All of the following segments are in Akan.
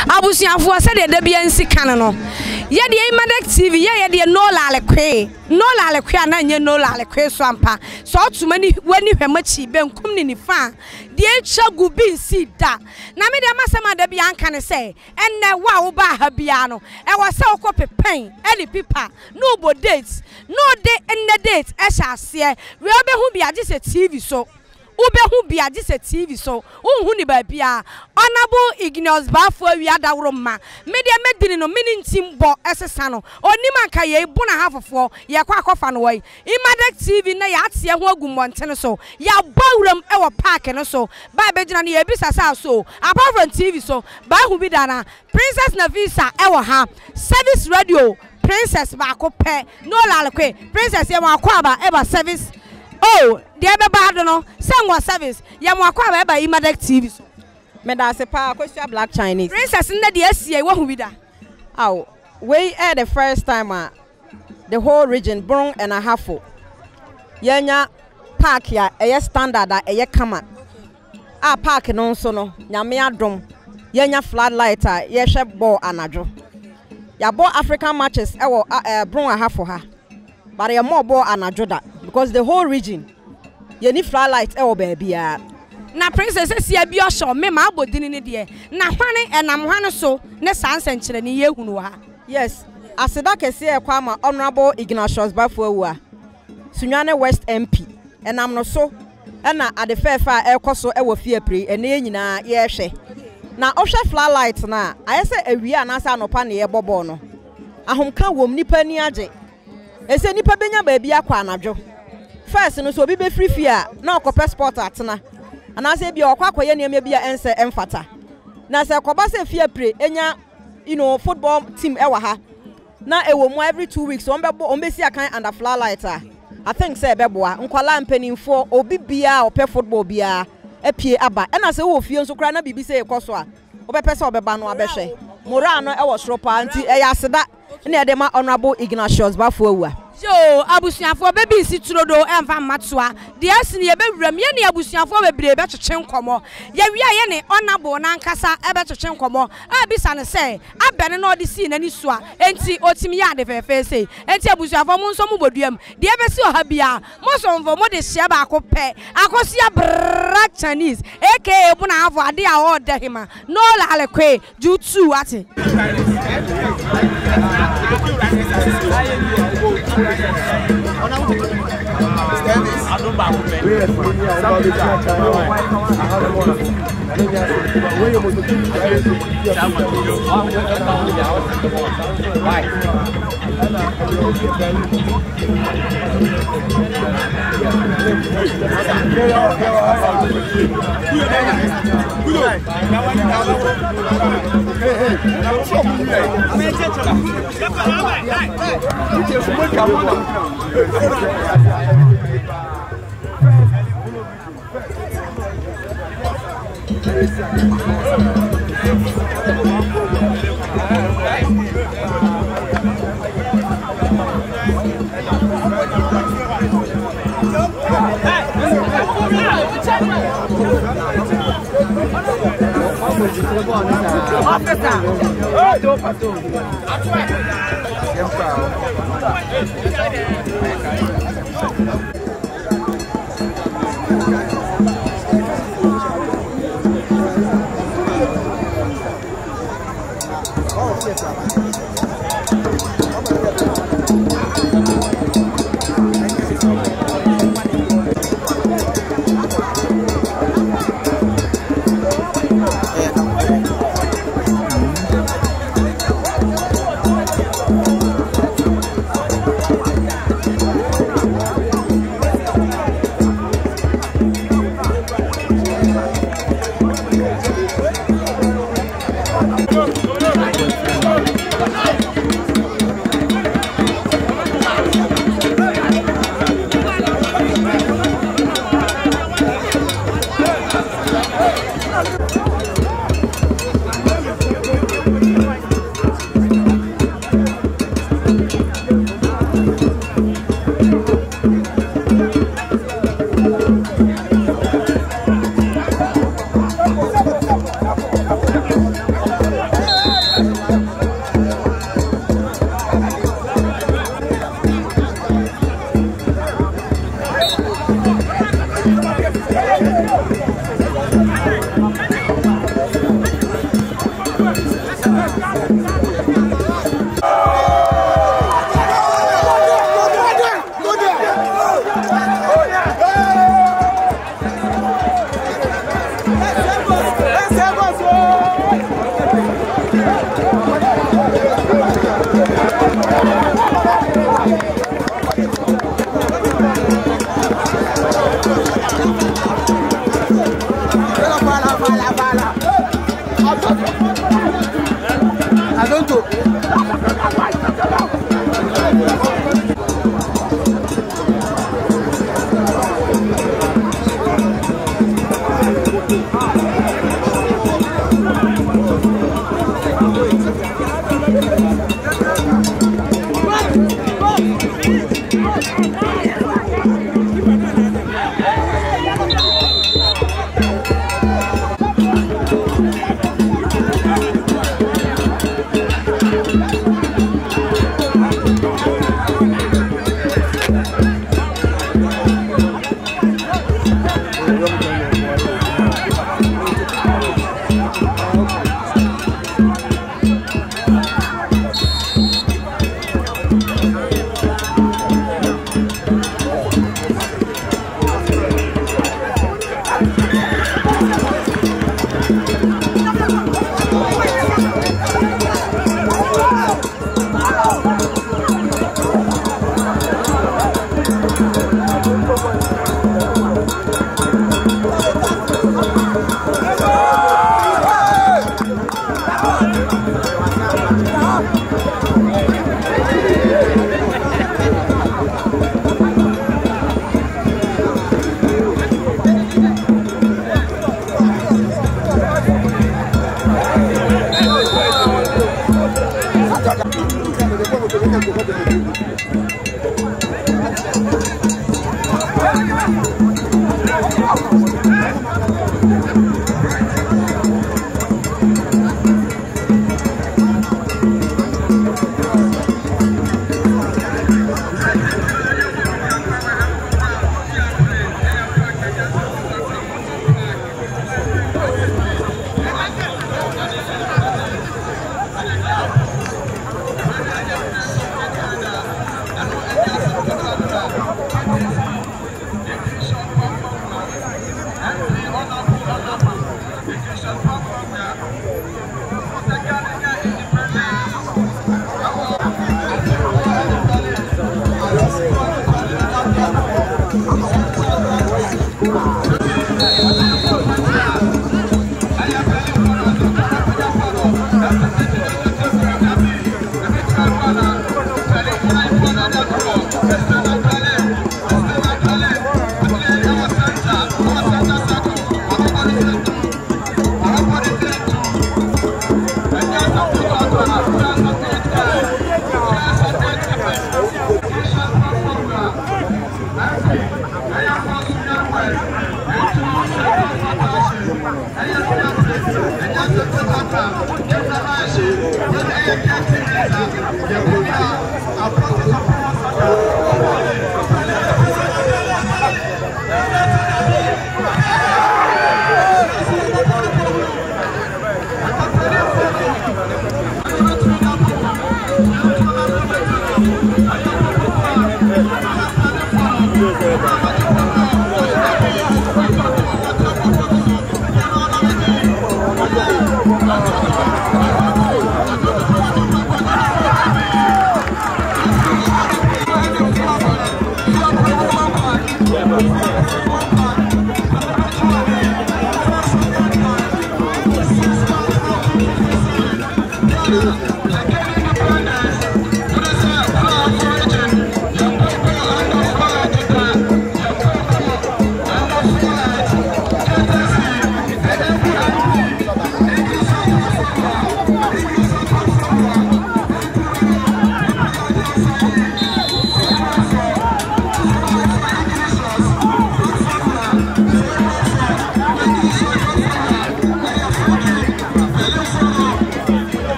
abusuafo se de da bia nsi kan no ye de Imadex TV ye de no lalekwe na nye no lalekwe so ampa so otuma ni wani hwemachi benkum ni nifa de echa gubi nsi da na me de amasema da bia anka ne se enne wa wo ba ha bia no e wo se okọ pepen any pipa no bo dates no day enne date e sha ase we obehu bia je se TV so ubehu bia je se TV so unhu ni ba bia Honorable Igneous Bafo wi adawro ma me de medini no mini ntimbo esesa no onima nka ye bu na hafofo ye kwa akofa no wai Imadex TV na ya atie ho agumonte so ya bawuram e wo park no so ba begina na ye bisa sa so apart from TV so ba hu bi dana Princess Nafisa e wo ha service radio Princess ba ko pe no lalekwe Princess ye wa kwa ba e ba service oh de be ba do no sangwa service ye mo kwa ba e ba Imadex TV so me da se pa question Black Chinese Princess nda de asie wo hu bi da aw we the first time the whole region Bron and a half yenya park ya eye standard eye kama park no so no nyame adom yenya floodlight ye hwe ball anadwo ya ball African matches e wo Bron a half ha but ye more ball anadwo da because the whole region ye ni floodlight e wo ba bia na Princess sia bi osho me ma abodini ne de na hwane enam hwane so ne sansa nkyere ne yehunu ha yes aseda kese e kwa ma Honorable Igneous Bafo awua Sunwane West MP enam no so na adefefa ekoso e wo fiepre ene nyina ye hwe na ohwe floodlight na ayese awia na asa anopa ne ye bobo no ahomka wom nipa ni age ese nipa benya ba bia kwa anadwo first no so obi be free fia na okope sport atena anase bia okwakoye ne bia ense emfata na se koba se fiepre enya football team ewa ha na ewo mu every 2 weeks on si akan under floodlight I think say beboa nkwala mpanimfo obi bia ope football bia epie aba na se wo fie nso kra na bibi se ekoso a obepɛ se obeba no abehwe mora no ewo soropa anti eya aseda na ede ma Honorable Igneous Bafo awua yo abusuafo bebi nsi turodo emfa matoa de asini ye bewuram ye ne abusuafo bebre be twetwe nkomo ye wi aye ne Honorable na nkasa ebe twetwe nkomo abisa ne se abene na odi si nani so a enti otimi ya de fefe se enti abusuafo mo nso mo boduam de ebe si oha bia mo so mfo mo de hye ba akopɛ akosia Black Chinese aka bu na avo ade a order hima no lalekwe jutu ate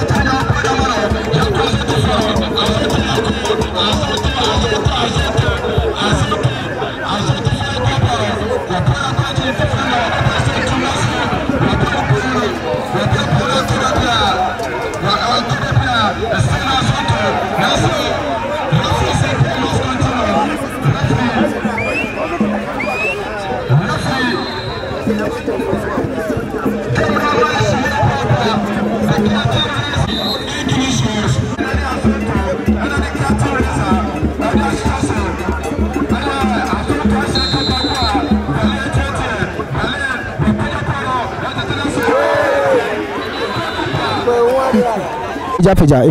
Peja.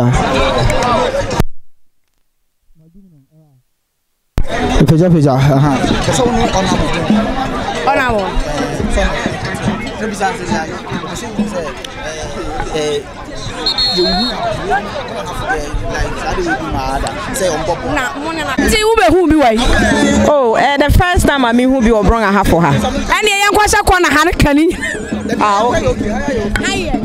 So no Honorable. Oh, the first time I mean who be wrong I have for her. And the young question corner Hankani. Ah, okay.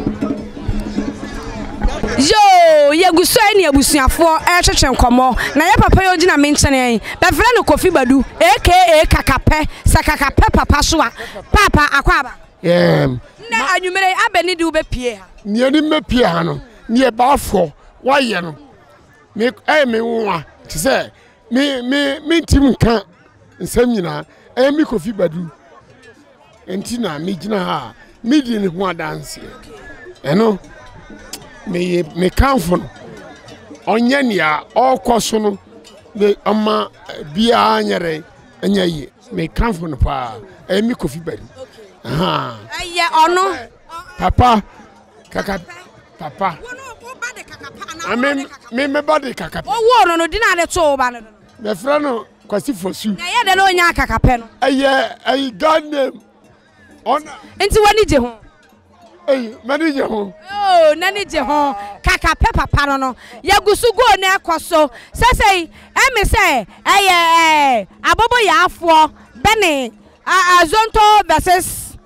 Yo, Yaguso any abusiafo ehwehwe nkomo na ye papa yo gina menchene be frɛ no Kofi Badu aka Kakape papa so a papa akwaba na anwumere abeni de wo be pie ha ne ni me pie ha no ne ba afo wa ye no me me wo a ti se me tim kan nsam nyina mi Kofi Badu enti na me gina ha me di ne ho adanse eno me kanfo onye nia okoso no me ama bia nyere anyaye me kanfo no pa mi Kofi Badu aha aye ono papa kaka papa me body kaka owo no di na de to ba no me fra no Kwasi Fosu na ye de no nya Kakape no aye God name on enti wani je ho manager ho oh nani je ho Kakape papa no yagusu go na ekoso sesei me say abobo ya afo bene Azonto versus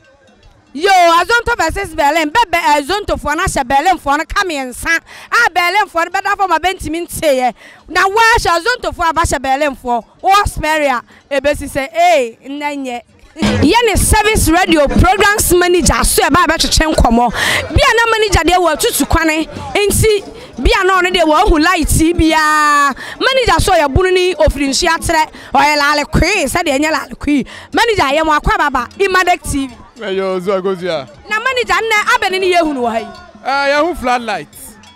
Berlin bebe Azonto for na Berlin for na kamiensa Berlin for better for my bentimi ntie na wa Azonto for ba Berlin for Osmeria ebesi say nnanye Yene service radio programs manager so e ba twetwe nkomo bia na manager de wa tutu kwane enti bia na ono de wa hu light bia manager so ya bunu ni ofirinsu atere oye lale kwi se de enye lale kwi manager ye mo akwa baba Imadek TV yo zo agozia na manager na abene ni yehu no wa hai ya hu floodlight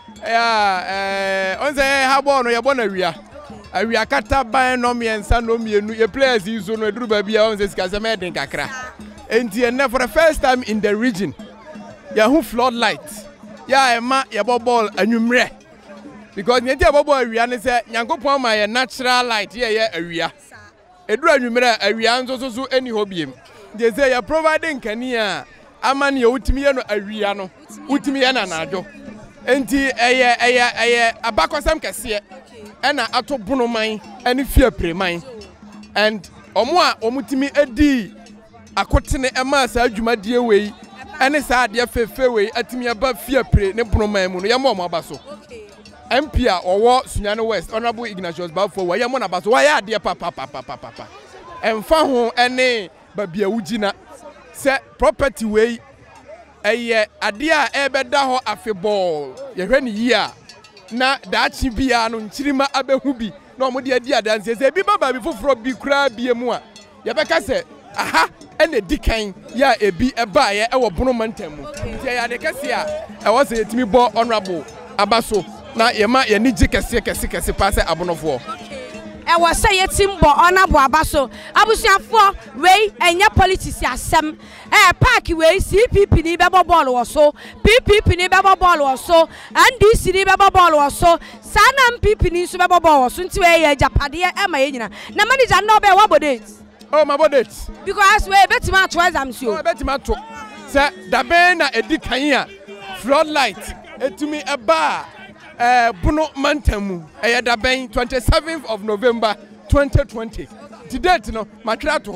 onze ha bo no ye bo na wia awia kata ban no miensa no mienu ye players izo no eduru ba bia onze sika se meden kakra enti enne for the first time in the region ya hu floodlight ya ema ye ball anwumre because nyenti ye ball awia ne se nyankopon ma ye natural light ye awia eduru anwumre awia nzo so eni hobiem de say ya providing kania amane ye utimi ye no awia no utimi ye na najo enti eye abakosam kese ena ato bonoman ene fie preman and omo a omutimi edi akotene ema sa adwumadie wei ene sa ade fefe wei atimi aba fie pre ne bonoman mu no yemo omo abaso MP a owo Sunyane West Honorable Ignatius Bafo wa yemo na abaso wa ya ade papa emfa ho ene babia wugina se property wei eye ade a ebeda ho afebol ye hwe ni yi a na daachi bia no nchirima abehu bi na omode adi adanse se bi baba bi foforo bi kura bia mu a ye beka se aha ene dikan ya ebi eba ye ewo bono mantam mu ti ya de kese a ewo se yetimi bo honorable abaso na ye ma ye ni ji kese pa se abonofo ewo se yetim bo honorable abaso abusuafo wei enye politics asem park wei CPP ni bebo ball wo so PPP ni bebo ball wo so NDC ni bebo ball wo so sana MPP ni so bebo ball wo so nti wei ye japade e ma ye nyina na manager no be wabodate oh my bodate because wei betima to exam so betima to se dabe na edikan a floodlight etumi eba Buno Mantamu, Daben, 27th of November 2020. The date no, Matrato.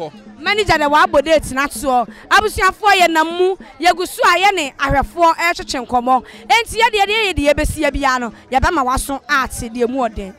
manager de wa date na so abusuafo ye namu yegusu aye ne ahwefo ehwehwe nkomo enti ye de yebesia bia no ye be ma waso art de mu oden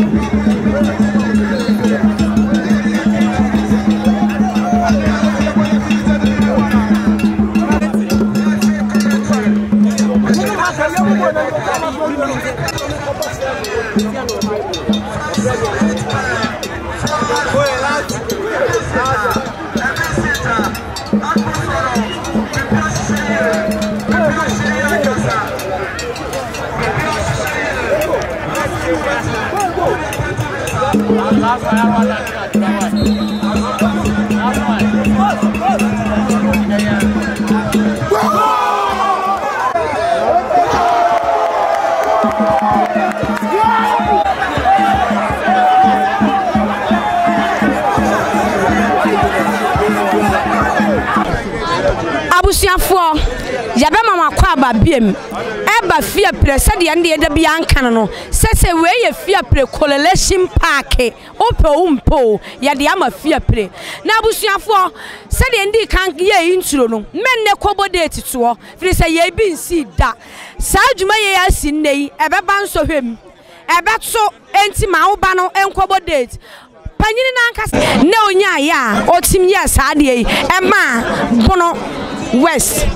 abusuafo yabe mama kwa ababiem eba fie pre se de ende de bia nkan no sese we ye fie pre correlation park ope umpo ya de ama fie pre na abusuafo se de ndi kan ye intro no menne kobo date to firi se ye bi nsi da sa adwuma ye asi nnei ebe ba nso hwem ebe to enti ma wo ba no enkobo date panyini na nkasa ne onya ya otim yes ade yi ema bono west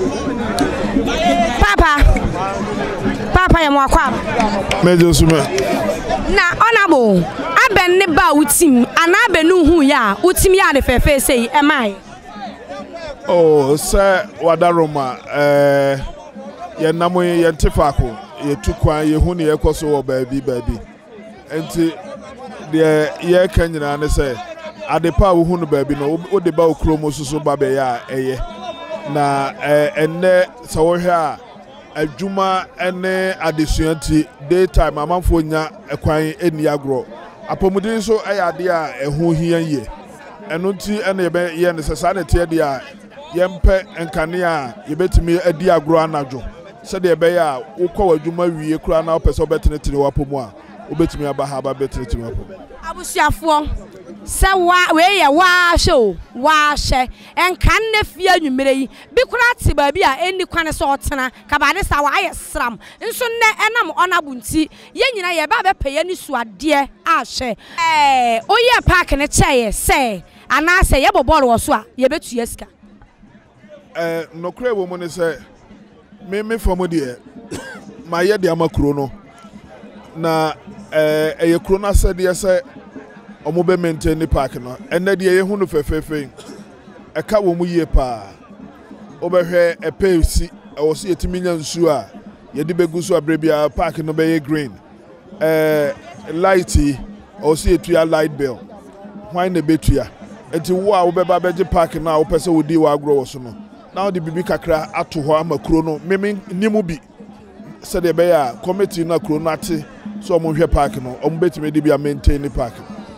papa ya mwakwa mejo sume na honorable aben ne ba utim ana abenu hu ya utim ya de fefe sei emai oh se wadaroma ye namo ye ntifako ye tukwan ye hu ne ye koso wo baabi enti de ye kanyina ne se adepa wo hu no baabi no wo de ba okromo susu ba be ya eye na enne sawohwe a adwuma ene adesuanti daytime amanfo nya ekwan eni agro apomudin so ayade a eho hian ye eno nti ene ye ne sesa ne tie de a yempe enkane a yebetimi adi agro anadwo se de be ya wokọ adwuma wie kura na opese obetenetene wapomu a obetimi abahaba betenetene wapomu abusuafo se we ye wa show wa hye enkan na fie anwumere yi bi kura te ba bi a eni kwane so otena kabade sa wa aye sram nso ne enam onabu nti ye nyina ye ba be peye ni suade a hye oye park ne cheye se ana se ye bobolo wo so a ye betu yesika nokre wo mo ne se me fomo de ma ye de amakuro no na eye kuro na se de se omo be maintain the park no enne de ye hu no fefefe eka wo mu ye pa obehwe epesi wo se yetimi nya nsu a ye de begu so abrebia park no be ye green lighty wo se yetua light bill hwan na betua enti wo a wo be ba beje park na wo pese wo di wa agro wo so no na wo de bibi kakra ato ho amakuro no meme nimu bi se de be ya committee na kuro no ate so omo hwe park no omo betime de bia maintain the park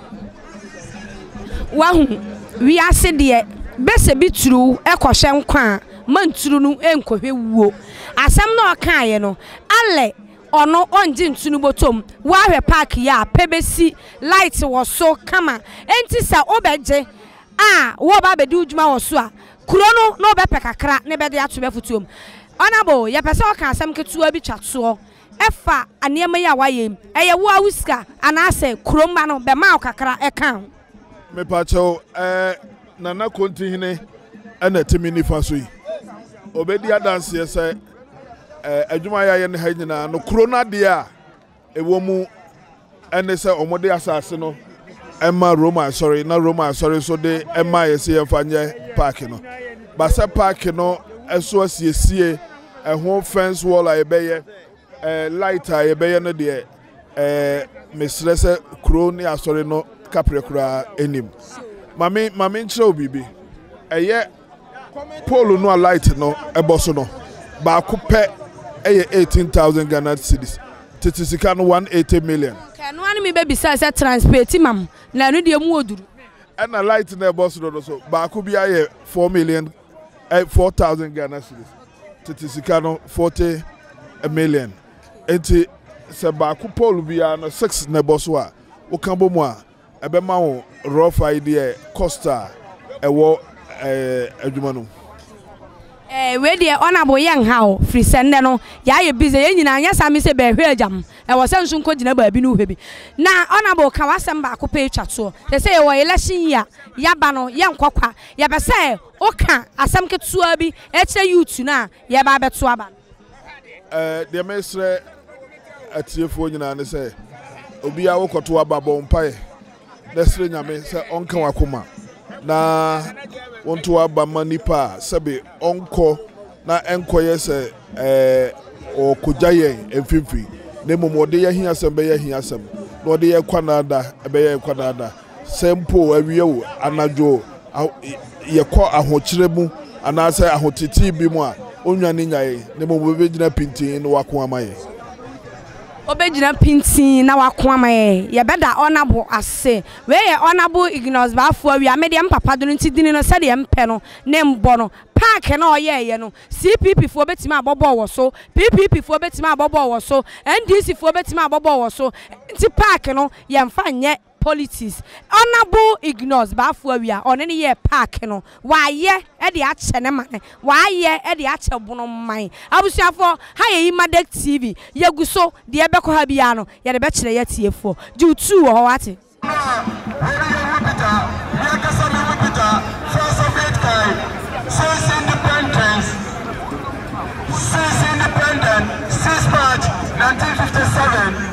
wahu wi ase de bese bituru ekohwe nkwa manturu no enkohwe wuo asem na okaye no ale ono onje ntunu botom wa hwe park ya pebesi light wo so kama enti sa obeje wo ba bedi udwuma wo so a kuro no na obepe kakra ne bede ato befutuom onabo ye pese oka asem ketua bi twatso efa anema ya waye eye wo awuska anase kuromba no be ma kakra eka me pacho nana konti hine ana timi ni faso yi obedi adanse ye se adwuma ya ye ne ha nyina no corona de a ewo mu ene se omode asase no emma Roma sorry na Roma sorry so de emma ye se ye fanye park no ba se park no eso asiesie ehon fence wall a ebeye light a ebeye no de mesre se kroni asori no kaprekura enim mami nchire obibi eye pole no light no eboso no ba kupe eye 18,000 Ghana cedis titisika no 180 million kanu ani mi baby say transport mam na no de mu oduru and a light na eboso no so ba ku bia ye 4,000 Ghana cedis titisika no 40 million enti se ba ku pole bia no 6 na eboso a o kan bo mu a ebe ma wo rough idea costa ɛwɔ adwuma no we dey honorable young how free send no ya ye busy ye nyina anya sami se be hwe agam e wo senso nko gina ba bi no hwe bi na honorable ka wasem ba ko pe twato se se wo election ya ba no ye nkokwa ye be se o ka asem ketua bi e kire youth na ye ba beto aba de mesre atiefo nyina ne se obi a wokoto aba bompae nesre nyame se onka wakoma na wonto aba manipa sebe onko na enkoye se o kojaye emfifi ne momode ye hia sem be ye hia sem no de ye kwanada be ye kwanada sempo awiyewo anajo ye ko ahokyere mu anase ahotiti bi mu a onwane nyae ne momobe gina pintin no wako amaye obejina pintin na wakoma ye beda honorable ase we ye honorable Ignos Bafo wi amede mpapa do ntidini no se de mpe no ne mbo no park na oyeye no CPP fo betima abobo wo so PPP fo betima abobo wo so NDC fo betima abobo wo so nti park no ye mfa nye politics honorable Ignos Bafo wi a one ne ye park no wa ye e de ache ne man wa ye e de ache bono man abusuafo ha ye Imadek TV ye guso de e beko ha bia no ye de be kire ye tiefo ju 2 ho wate since independence 6 March 1957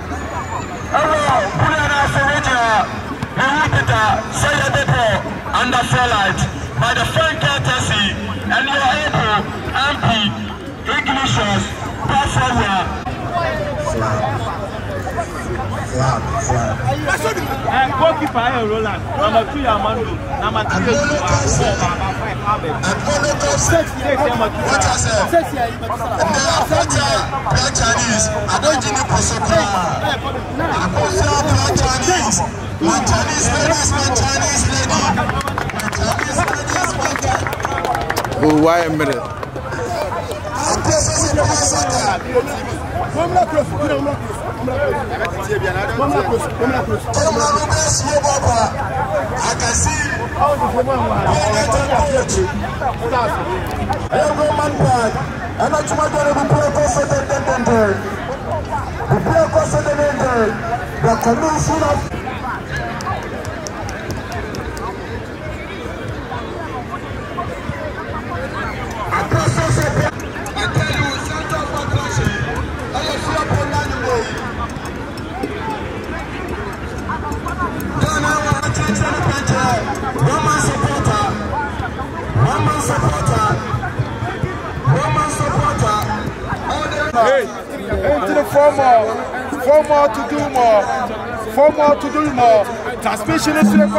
under Fairlight by the friend courtesy and your able MP Ignatius Bafo. Goalkeeper Roland, number 2 Amando, number 3 Chinese, I don't need to Chinese, my Chinese ladies, my Chinese lady. Oh, why a minute? I can see and that's my the commission of Hey, into the 4 more to do more, 4 more to do more. Transmission is to the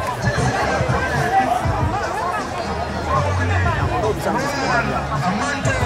Amanda